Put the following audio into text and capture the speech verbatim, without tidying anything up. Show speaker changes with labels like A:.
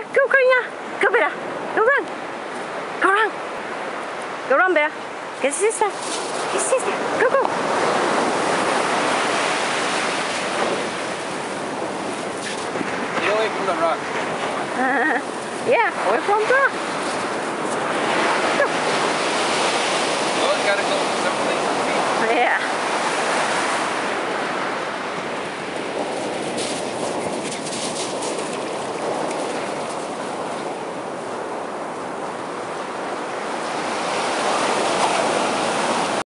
A: Go, Carina. Go, Bella. Go run. Go run. Go run, Bella. Get sister. Get sister. Go, go.
B: Get away from the rock.
A: Uh, yeah, away from the rock.